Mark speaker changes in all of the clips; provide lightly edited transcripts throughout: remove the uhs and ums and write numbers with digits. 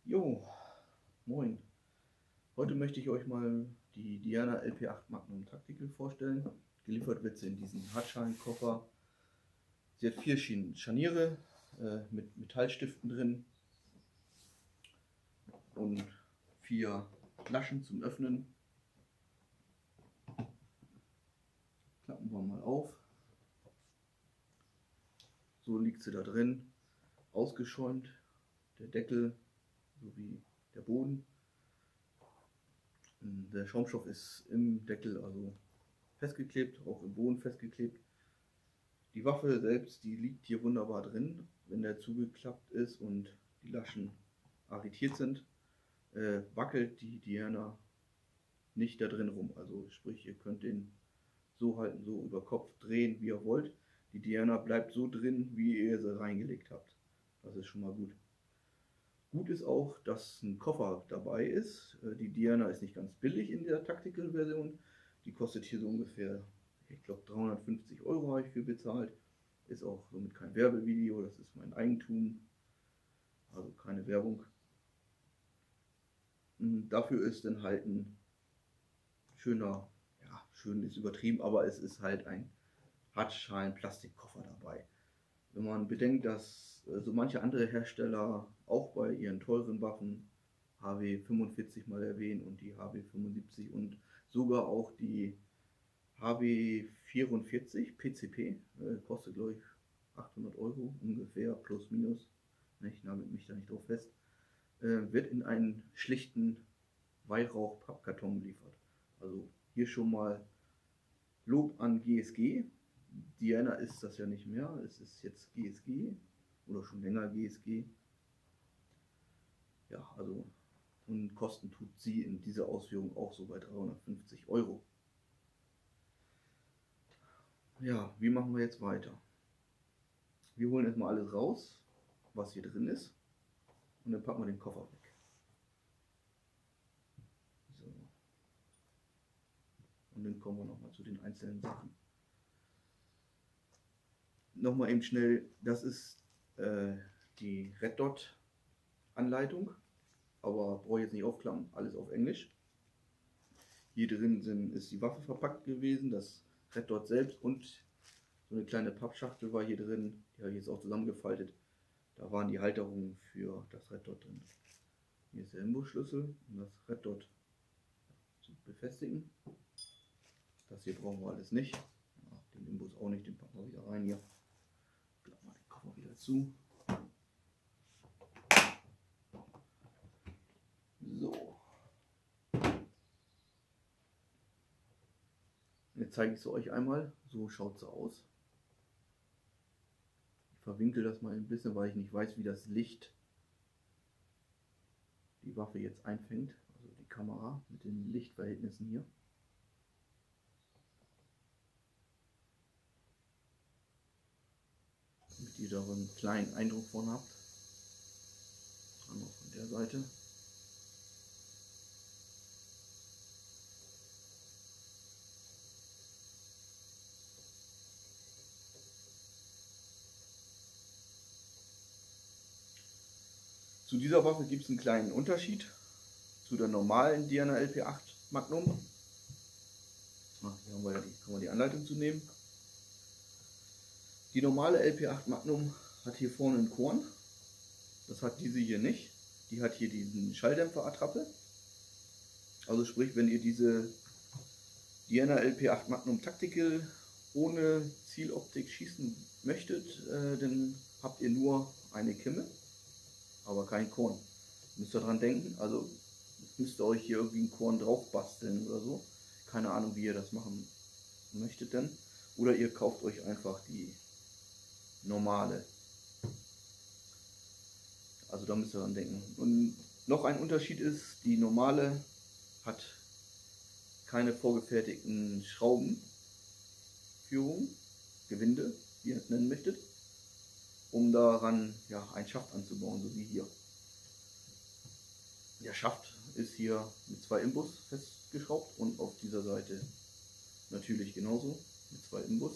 Speaker 1: Jo, moin. Heute möchte ich euch mal die Diana LP8 Magnum Tactical vorstellen. Geliefert wird sie in diesem Hartschalenkoffer. Sie hat 4 Scharniere mit Metallstiften drin und 4 Flaschen zum Öffnen. Klappen wir mal auf. So liegt sie da drin, ausgeschäumt, der Deckel sowie der Boden. Der Schaumstoff ist im Deckel also festgeklebt, auch im Boden festgeklebt. Die Waffe selbst, die liegt hier wunderbar drin. Wenn der zugeklappt ist und die Laschen arretiert sind, wackelt die Diana nicht da drin rum. Also sprich, ihr könnt den so halten, so über Kopf drehen, wie ihr wollt. Die Diana bleibt so drin, wie ihr sie reingelegt habt. Das ist schon mal gut. Gut ist auch, dass ein Koffer dabei ist. Die Diana ist nicht ganz billig in der Tactical-Version. Die kostet hier so ungefähr, ich glaube 350 € habe ich für bezahlt. Ist auch somit kein Werbevideo, das ist mein Eigentum. Also keine Werbung. Dafür ist dann halt ein schöner, ja, schön ist übertrieben, aber es ist halt ein Hartschalen-Plastikkoffer dabei. Wenn man bedenkt, dass so manche andere Hersteller auch bei ihren teuren Waffen HW 45 mal erwähnen und die HW 75 und sogar auch die HW 44 PCP, kostet glaube ich 800 € ungefähr, plus minus, ich nagel mich da nicht drauf fest, wird in einen schlichten Weihrauch-Pappkarton geliefert. Also hier schon mal Lob an GSG. Diana ist das ja nicht mehr, es ist jetzt GSG oder schon länger GSG. Ja, also und Kosten tut sie in dieser Ausführung auch so bei 350 €. Ja, wie machen wir jetzt weiter? Wir holen erstmal alles raus, was hier drin ist, und dann packen wir den Koffer weg. So. Und dann kommen wir nochmal zu den einzelnen Sachen. Nochmal eben schnell, das ist die Red Dot Anleitung, aber brauche ich jetzt nicht aufklappen, alles auf Englisch. Hier drin ist die Waffe verpackt gewesen, das Red Dot selbst, und so eine kleine Pappschachtel war hier drin, die habe ich jetzt auch zusammengefaltet. Da waren die Halterungen für das Red Dot drin. Hier ist der Imbusschlüssel, um das Red Dot zu befestigen. Das hier brauchen wir alles nicht. Ja, den Imbus auch nicht, den packen wir wieder rein hier. Klappen wir den Koffer wieder zu. So. Jetzt zeige ich es euch einmal. So schaut sie aus. Ich verwinkel das mal ein bisschen, weil ich nicht weiß, wie das Licht die Waffe jetzt einfängt. Also die Kamera mit den Lichtverhältnissen hier. Damit ihr da einen kleinen Eindruck von habt. Einmal von der Seite. Zu dieser Waffe gibt es einen kleinen Unterschied zu der normalen Diana LP8 Magnum. Hier haben wir ja kann man die Anleitung zu nehmen. Die normale LP8 Magnum hat hier vorne ein Korn. Das hat diese hier nicht. Die hat hier diesen Schalldämpfer-Attrappe. Also sprich, wenn ihr diese Diana LP8 Magnum Tactical ohne Zieloptik schießen möchtet, dann habt ihr nur eine Kimme, aber kein Korn. Müsst ihr dran denken, also müsst ihr euch hier irgendwie ein Korn drauf basteln oder so. Keine Ahnung, wie ihr das machen möchtet denn. Oder ihr kauft euch einfach die normale. Also da müsst ihr dran denken. Und noch ein Unterschied ist, die normale hat keine vorgefertigten Schraubenführung, Gewinde, wie ihr es nennen möchtet, um daran ja, einen Schaft anzubauen, so wie hier. Der Schaft ist hier mit 2 Imbus festgeschraubt und auf dieser Seite natürlich genauso mit 2 Imbus.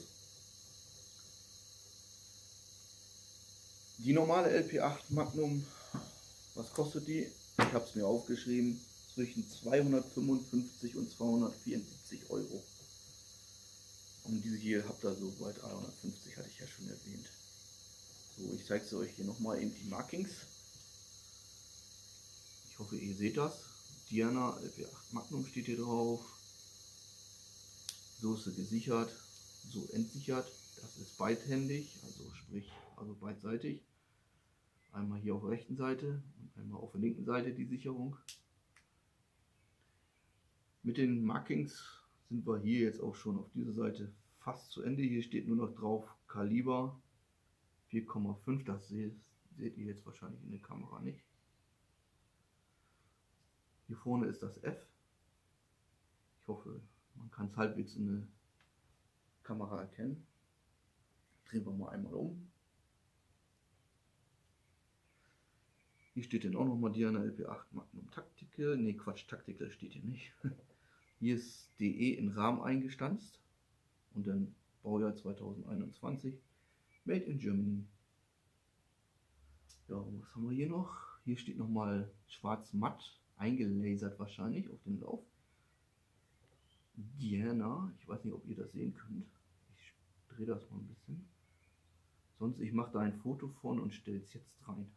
Speaker 1: Die normale LP8 Magnum Was kostet die? Ich habe es mir aufgeschrieben, zwischen 255 und 274 Euro. Und diese hier habt ihr so bei 350, hatte ich ja schon erwähnt. So, ich zeige es euch hier nochmal eben die Markings. Ich hoffe, ihr seht das. Diana LP8 Magnum steht hier drauf. So ist sie gesichert, so entsichert. Das ist beidhändig, also beidseitig. Einmal hier auf der rechten Seite und einmal auf der linken Seite die Sicherung. Mit den Markings sind wir hier jetzt auch schon auf dieser Seite fast zu Ende. Hier steht nur noch drauf Kaliber 4,5. Das seht ihr jetzt wahrscheinlich in der Kamera nicht. Hier vorne ist das F. Ich hoffe, man kann es halbwegs in der Kamera erkennen. Drehen wir mal einmal um. Hier steht dann auch nochmal Diana LP8 Magnum Tactical. Ne, Quatsch, Tactical steht hier nicht. Hier ist DE in Rahmen eingestanzt und dann Baujahr 2021. Made in Germany. Ja, was haben wir hier noch? Hier steht nochmal schwarz matt, eingelasert wahrscheinlich auf den Lauf. Diana, ich weiß nicht, ob ihr das sehen könnt. Ich drehe das mal ein bisschen. Sonst, ich mache da ein Foto von und stelle es jetzt rein.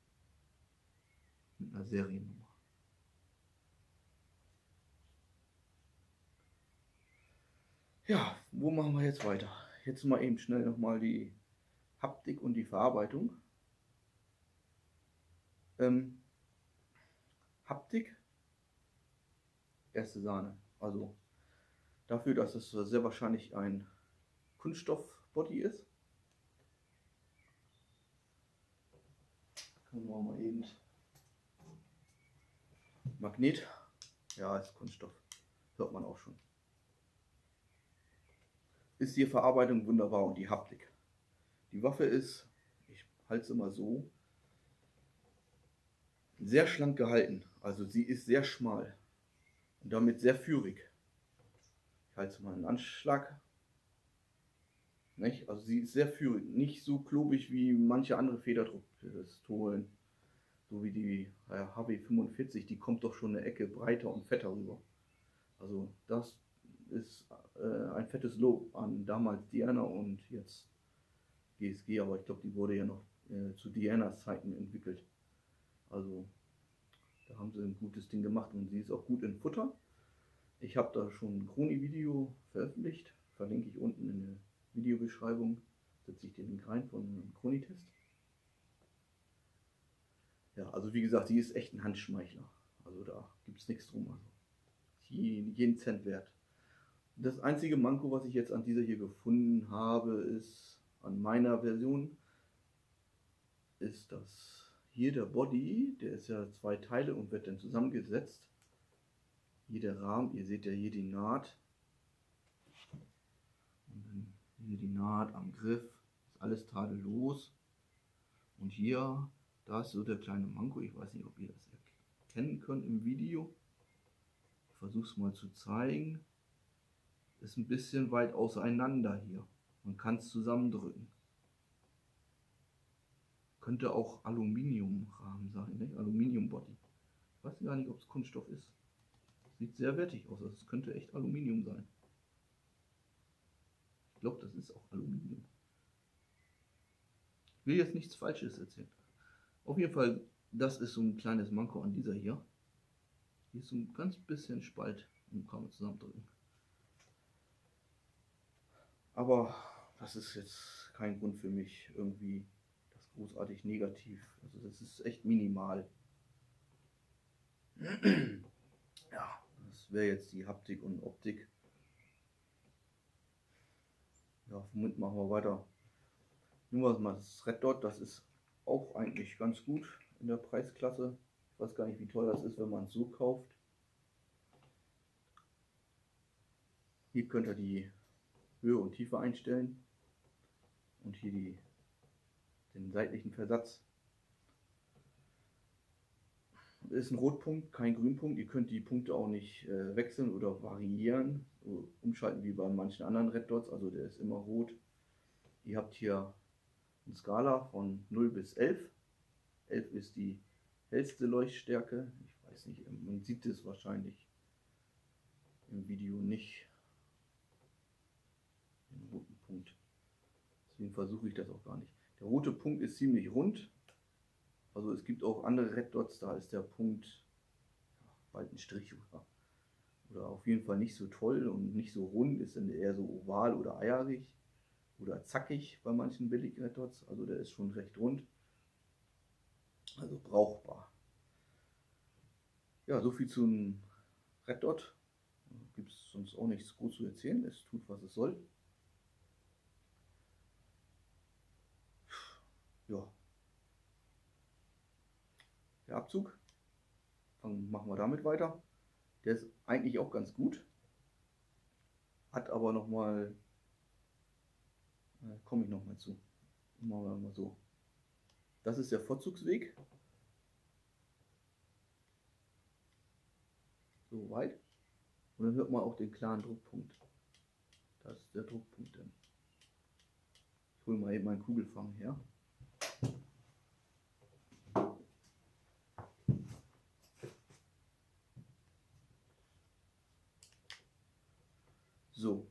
Speaker 1: Mit einer Seriennummer. Ja, wo machen wir jetzt weiter? Jetzt mal eben schnell nochmal die Haptik und die Verarbeitung. Haptik, erste Sahne. Also dafür, dass es sehr wahrscheinlich ein Kunststoff-Body ist. Können wir mal eben. Magnet, ja, ist Kunststoff. Hört man auch schon. Ist die Verarbeitung wunderbar und die Haptik. Die Waffe ist, ich halte es immer so, sehr schlank gehalten. Also sie ist sehr schmal und damit sehr führig. Ich halte es mal einen Anschlag. Nicht? Also sie ist sehr führig, nicht so klobig wie manche andere Federdruckpistolen. So wie die HW45, die kommt doch schon eine Ecke breiter und fetter rüber. Also das ist ein fettes Lob an damals Diana und jetzt GSG, aber ich glaube, die wurde ja noch zu Dianas Zeiten entwickelt. Also da haben sie ein gutes Ding gemacht und sie ist auch gut in Futter. Ich habe da schon ein Chroni-Video veröffentlicht, verlinke ich unten in der Videobeschreibung, setze ich den Link rein von einem Chroni-Test. Ja, also wie gesagt, die ist echt ein Handschmeichler. Also da gibt es nichts drum. Also jeden Cent wert. Das einzige Manko, was ich jetzt an dieser hier gefunden habe, ist an meiner Version, ist das hier der Body, der ist ja 2 Teile und wird dann zusammengesetzt. Hier der Rahmen, ihr seht ja hier die Naht. Und dann hier die Naht am Griff, ist alles tadellos. Und hier, da ist so der kleine Manko, ich weiß nicht, ob ihr das erkennen könnt im Video. Ich versuche es mal zu zeigen. Ist ein bisschen weit auseinander hier. Man kann es zusammendrücken. Könnte auch Aluminiumrahmen sein, ne? Aluminiumbody. Ich weiß gar nicht, ob es Kunststoff ist. Sieht sehr wertig aus, also es könnte echt Aluminium sein. Ich glaube, das ist auch Aluminium. Ich will jetzt nichts Falsches erzählen. Auf jeden Fall, das ist so ein kleines Manko an dieser hier. Hier ist so ein ganz bisschen Spalt und kann man zusammendrücken. Aber das ist jetzt kein Grund für mich, irgendwie das großartig negativ. Also das ist echt minimal. Ja, das wäre jetzt die Haptik und Optik. Ja, womit machen wir weiter? Nehmen wir mal das Red Dot, das ist auch eigentlich ganz gut in der Preisklasse. Ich weiß gar nicht, wie teuer das ist, wenn man es so kauft. Hier könnt ihr die Höhe und Tiefe einstellen und hier den seitlichen Versatz. Das ist ein Rotpunkt, kein Grünpunkt. Ihr könnt die Punkte auch nicht wechseln oder variieren, so umschalten wie bei manchen anderen Red Dots, also der ist immer rot. Ihr habt hier eine Skala von 0 bis 11. 11 ist die hellste Leuchtstärke. Ich weiß nicht, man sieht es wahrscheinlich im Video nicht, den roten Punkt. Deswegen versuche ich das auch gar nicht. Der rote Punkt ist ziemlich rund. Also es gibt auch andere Red Dots, da ist der Punkt bald ein Strich oder auf jeden Fall nicht so toll und nicht so rund, ist dann eher so oval oder eierig oder zackig bei manchen billigen Red Dots. Also der ist schon recht rund. Also brauchbar. Ja, so viel zu einem Red Dot. Gibt es sonst auch nichts groß zu erzählen. Es tut, was es soll. Ja. Der Abzug. Machen wir damit weiter. Der ist eigentlich auch ganz gut. Hat aber nochmal, komme ich nochmal zu. Machen wir mal so. Das ist der Vorzugsweg. So weit. Und dann hört man auch den klaren Druckpunkt. Das ist der Druckpunkt dann. Ich hole mal eben meinen Kugelfang her. So.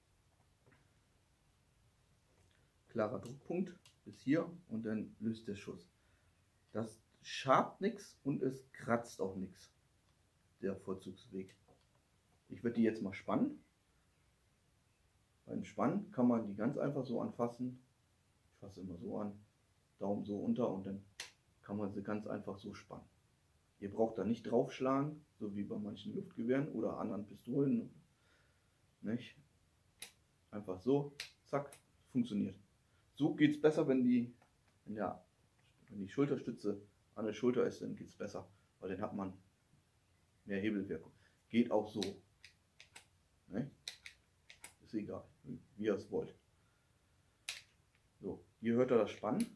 Speaker 1: Klarer Druckpunkt bis hier und dann löst der Schuss. Das schabt nichts und es kratzt auch nichts. Der Vorzugsweg. Ich werde die jetzt mal spannen. Beim Spannen kann man die ganz einfach so anfassen. Ich fasse immer so an, Daumen so unter und dann kann man sie ganz einfach so spannen. Ihr braucht da nicht draufschlagen, so wie bei manchen Luftgewehren oder anderen Pistolen. Nicht? Einfach so, zack, funktioniert. So geht es besser, wenn die Schulterstütze an der Schulter ist, dann geht es besser, weil dann hat man mehr Hebelwirkung. Geht auch so. Ne? Ist egal, wie ihr es wollt. So, hier hört ihr das Spannen.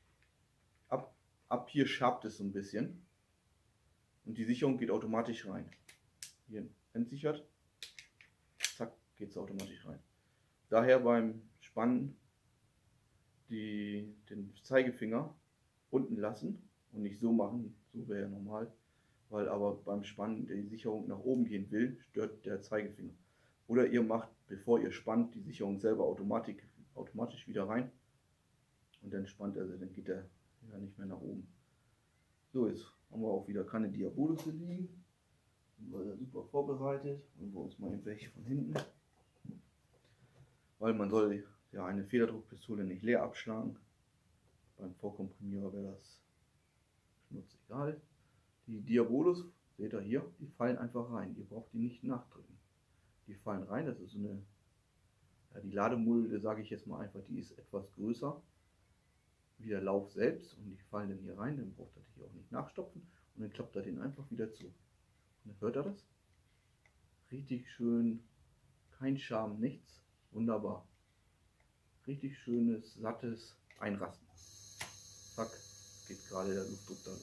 Speaker 1: Ab hier schabt es so ein bisschen. Und die Sicherung geht automatisch rein. Hier entsichert. Zack, geht es automatisch rein. Daher beim Spannen den Zeigefinger unten lassen und nicht so machen, so wäre ja normal, weil aber beim Spannen die Sicherung nach oben gehen will, stört der Zeigefinger. Oder ihr macht, bevor ihr spannt, die Sicherung selber automatisch wieder rein und dann spannt er, dann geht er ja nicht mehr nach oben. So, jetzt haben wir auch wieder keine Diabolus liegen. Sind wir super vorbereitet. Holen wir uns mal eben weg von hinten. Weil man soll ja eine Federdruckpistole nicht leer abschlagen. Beim Vorkomprimierer wäre das schnurzegal. Die Diabolus, seht ihr hier, die fallen einfach rein. Ihr braucht die nicht nachdrücken. Die fallen rein, das ist so eine, ja, die Lademulde, sage ich jetzt mal einfach, die ist etwas größer wie der Lauf selbst und die fallen dann hier rein, dann braucht ihr die auch nicht nachstopfen und dann klappt er den einfach wieder zu. Und dann hört ihr das? Richtig schön, kein Scham, nichts, wunderbar. Richtig schönes, sattes Einrasten. Zack, geht gerade der Luftdruck dann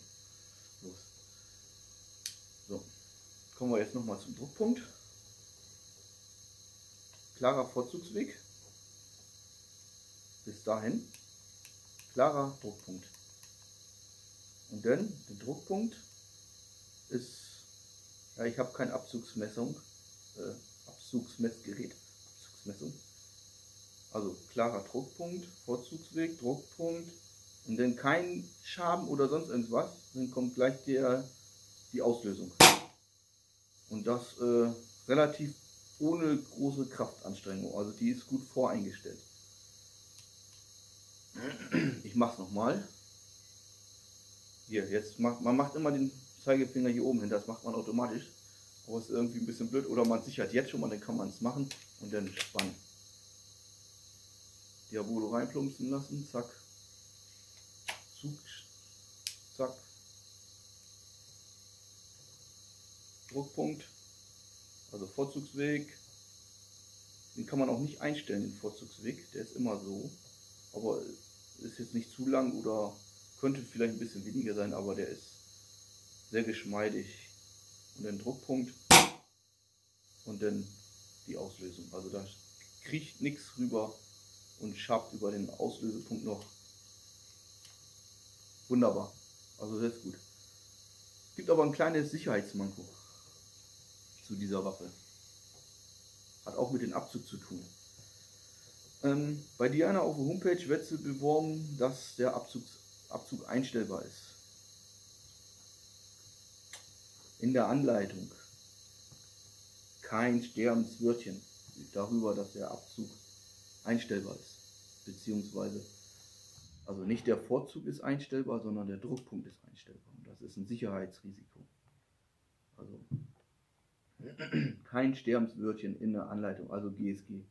Speaker 1: los. So, kommen wir jetzt nochmal zum Druckpunkt. Klarer Vorzugsweg. Bis dahin. Klarer Druckpunkt. Und dann der Druckpunkt ist, ja, ich habe kein Abzugsmessung, Abzugsmessgerät, Abzugsmessung. Also klarer Druckpunkt, Vorzugsweg, Druckpunkt und dann kein Schaben oder sonst irgendwas, dann kommt gleich die Auslösung. Und das relativ ohne große Kraftanstrengung, also die ist gut voreingestellt. Ich mache es nochmal. Hier, jetzt man macht immer den Zeigefinger hier oben hin, das macht man automatisch. Aber es ist irgendwie ein bisschen blöd. Oder man sichert jetzt schon mal, dann kann man es machen und dann spannen. Diabolo reinplumpsen lassen, zack. Zug, zack. Druckpunkt, also Vorzugsweg. Den kann man auch nicht einstellen, den Vorzugsweg, der ist immer so. Aber ist jetzt nicht zu lang oder könnte vielleicht ein bisschen weniger sein, aber der ist sehr geschmeidig. Und dann Druckpunkt und dann die Auslösung. Also da kriecht nichts rüber und schabt über den Auslösepunkt noch. Wunderbar. Also das ist gut. Gibt aber ein kleines Sicherheitsmanko zu dieser Waffe. Hat auch mit dem Abzug zu tun. Bei Diana auf der Homepage wird sie beworben, dass der Abzug einstellbar ist. In der Anleitung kein Sterbenswörtchen darüber, dass der Abzug einstellbar ist. Beziehungsweise, also nicht der Vorzug ist einstellbar, sondern der Druckpunkt ist einstellbar. Und das ist ein Sicherheitsrisiko. Also kein Sterbenswörtchen in der Anleitung, also GSG.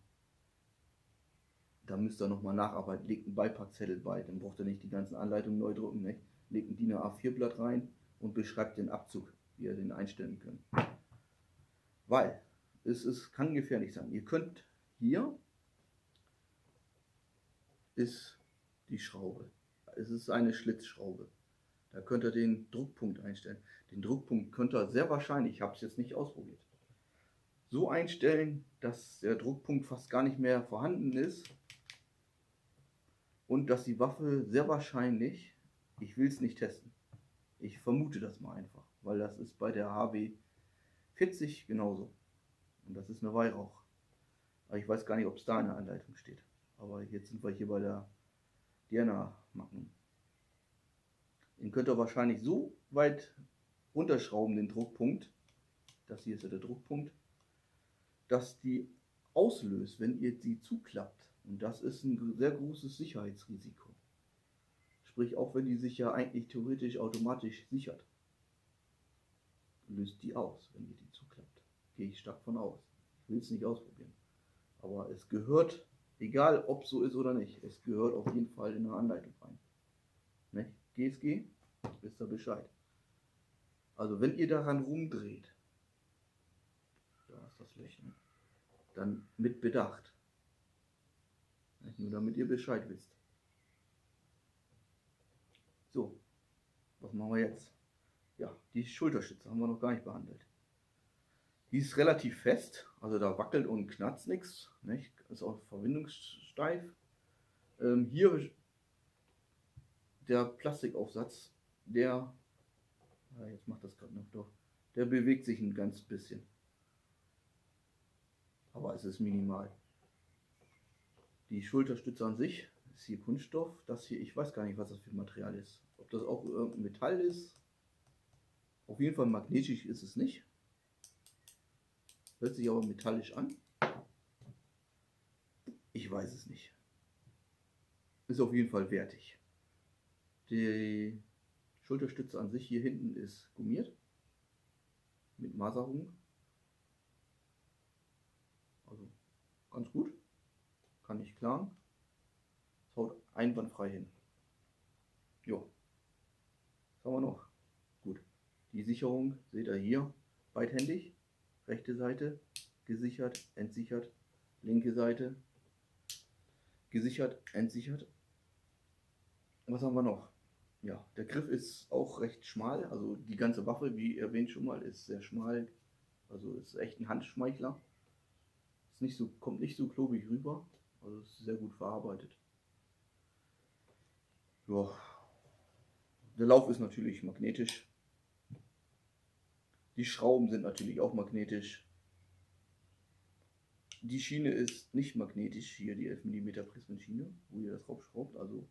Speaker 1: Da müsst ihr nochmal nacharbeiten. Legt einen Beipackzettel bei, dann braucht ihr nicht die ganzen Anleitungen neu drucken. Ne? Legt ein DIN A4-Blatt rein und beschreibt den Abzug, wie ihr den einstellen könnt. Weil kann gefährlich sein. Ihr könnt hier ist die Schraube. Es ist eine Schlitzschraube. Da könnt ihr den Druckpunkt einstellen. Den Druckpunkt könnt ihr sehr wahrscheinlich, ich habe es jetzt nicht ausprobiert, so einstellen, dass der Druckpunkt fast gar nicht mehr vorhanden ist und dass die Waffe sehr wahrscheinlich, ich will es nicht testen, ich vermute das mal einfach, weil das ist bei der HW 40 genauso. Und das ist eine Weihrauch. Aber ich weiß gar nicht, ob es da in der Anleitung steht. Aber jetzt sind wir hier bei der Diana Magnum. Den könnt ihr wahrscheinlich so weit runterschrauben, den Druckpunkt, das hier ist ja der Druckpunkt, dass die auslöst, wenn ihr sie zuklappt. Und das ist ein sehr großes Sicherheitsrisiko. Sprich, auch wenn die sich ja eigentlich theoretisch automatisch sichert, löst die aus, wenn ihr die zuklappt. Gehe ich stark von aus. Ich will es nicht ausprobieren. Aber es gehört, egal ob so ist oder nicht, es gehört auf jeden Fall in eine Anleitung rein. Ne? GSG, wisst ihr Bescheid. Also wenn ihr daran rumdreht, da ist das Licht, ne? Dann mit Bedacht. Nur damit ihr Bescheid wisst. So, was machen wir jetzt? Ja, die Schulterstütze haben wir noch gar nicht behandelt. Die ist relativ fest, also da wackelt und knarzt nichts. Ist auch verwindungssteif. Hier der Plastikaufsatz, der, jetzt macht das gerade noch doch, der bewegt sich ein ganz bisschen. Aber es ist minimal. Die Schulterstütze an sich ist hier Kunststoff. Das hier, ich weiß gar nicht, was das für ein Material ist. Ob das auch irgendein Metall ist. Auf jeden Fall magnetisch ist es nicht. Hört sich aber metallisch an. Ich weiß es nicht. Ist auf jeden Fall wertig. Die Schulterstütze an sich hier hinten ist gummiert. Mit Maserung. Also ganz gut. Kann nicht klagen. Es haut einwandfrei hin. Jo. Was haben wir noch? Gut. Die Sicherung seht ihr hier. Beidhändig. Rechte Seite. Gesichert, entsichert. Linke Seite. Gesichert, entsichert. Was haben wir noch? Ja, der Griff ist auch recht schmal. Also die ganze Waffe, wie erwähnt schon mal, ist sehr schmal. Also ist echt ein Handschmeichler. Ist nicht so, kommt nicht so klobig rüber. Also ist sehr gut verarbeitet. Ja. Der Lauf ist natürlich magnetisch. Die Schrauben sind natürlich auch magnetisch. Die Schiene ist nicht magnetisch, hier die 11 mm Prismenschiene, wo ihr das draufschraubt. Also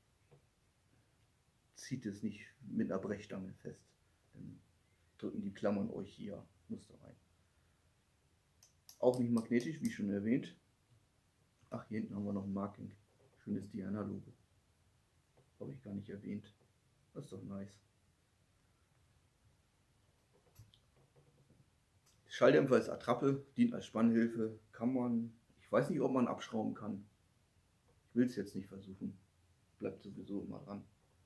Speaker 1: zieht es nicht mit einer Brechstange fest. Dann drücken die Klammern euch hier Muster rein. Auch nicht magnetisch, wie schon erwähnt. Ach, hier hinten haben wir noch ein Marking. Schönes Diana-Logo. Habe ich gar nicht erwähnt. Das ist doch nice. Schalldämpfer ist Attrappe, dient als Spannhilfe. Kann man, ich weiß nicht, ob man abschrauben kann. Ich will es jetzt nicht versuchen. Bleibt sowieso immer dran.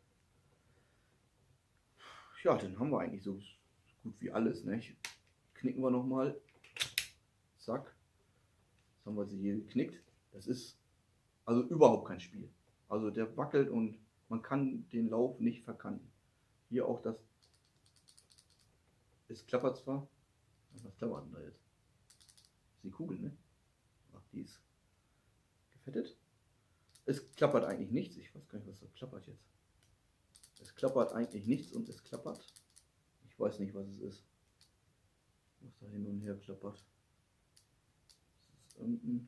Speaker 1: Ja, dann haben wir eigentlich so gut wie alles. Nicht? Knicken wir nochmal. Zack. Jetzt haben wir sie hier geknickt. Das ist also überhaupt kein Spiel. Also der wackelt und man kann den Lauf nicht verkanten. Hier auch das. Es klappert zwar. Was klappert denn da jetzt? Das ist die Kugel, ne? Ach, die ist gefettet. Es klappert eigentlich nichts. Ich weiß gar nicht, was da klappert jetzt. Es klappert eigentlich nichts und es klappert. Ich weiß nicht, was es ist. Was da hin und her klappert. Das ist irgendein...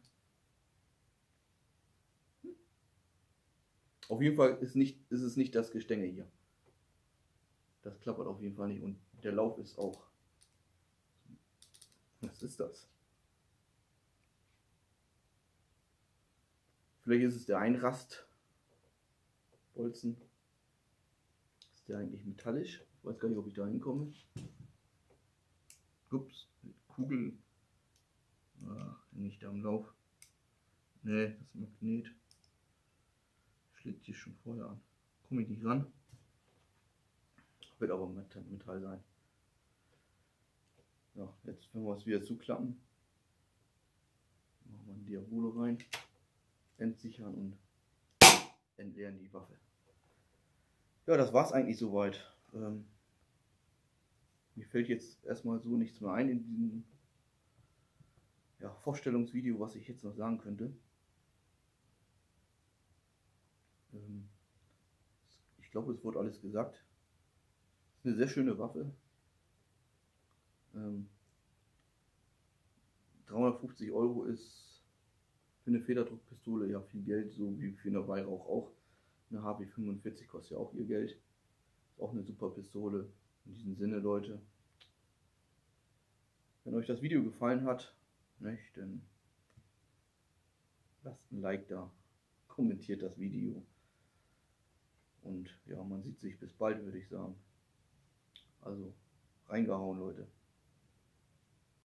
Speaker 1: Auf jeden Fall ist es nicht das Gestänge hier. Das klappert auf jeden Fall nicht und der Lauf ist auch... Was ist das? Vielleicht ist es der Einrastbolzen. Ist der eigentlich metallisch? Ich weiß gar nicht, ob ich da hinkomme. Ups, Kugel. Nicht am Lauf. Ne, das Magnet schlägt sich schon vorher an. Komme ich nicht ran. Wird aber Metall sein. Ja, jetzt wenn wir es wieder zuklappen, machen wir ein Diabolo rein, entsichern und entleeren die Waffe. Ja, das war es eigentlich soweit. Mir fällt jetzt erstmal so nichts mehr ein in diesem Vorstellungsvideo, was ich jetzt noch sagen könnte. Ich glaube, es wurde alles gesagt. Es ist eine sehr schöne Waffe. 350 € ist für eine Federdruckpistole ja viel Geld, so wie für eine Weihrauch auch. Eine HB45 kostet ja auch ihr Geld. Ist auch eine super Pistole. In diesem Sinne, Leute, wenn euch das Video gefallen hat, nicht, dann lasst ein Like da, kommentiert das Video und ja, man sieht sich bis bald, würde ich sagen. Also reingehauen, Leute.